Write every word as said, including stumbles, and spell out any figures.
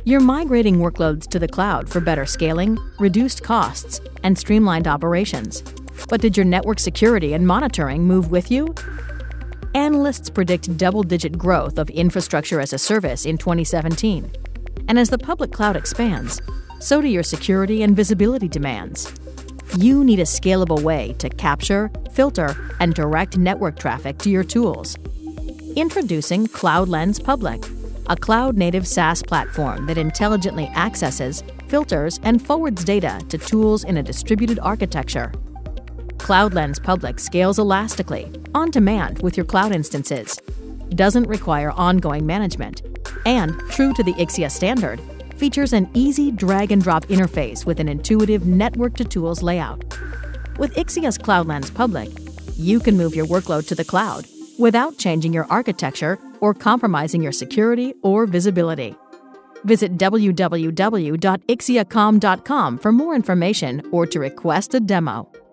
You're migrating workloads to the cloud for better scaling, reduced costs, and streamlined operations. But did your network security and monitoring move with you? Analysts predict double-digit growth of infrastructure as a service in twenty seventeen. And as the public cloud expands, so do your security and visibility demands. You need a scalable way to capture, filter, and direct network traffic to your tools. Introducing CloudLens Public, a cloud-native SaaS platform that intelligently accesses, filters, and forwards data to tools in a distributed architecture. CloudLens Public scales elastically, on demand with your cloud instances, doesn't require ongoing management, and, true to the Ixia standard, features an easy drag-and-drop interface with an intuitive network-to-tools layout. With Ixia's CloudLens Public, you can move your workload to the cloud without changing your architecture or compromising your security or visibility. Visit w w w dot ixia com dot com for more information or to request a demo.